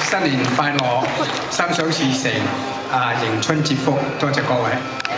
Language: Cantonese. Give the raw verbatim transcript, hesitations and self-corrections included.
新年快樂，心想事成，啊迎春接福，多謝各位。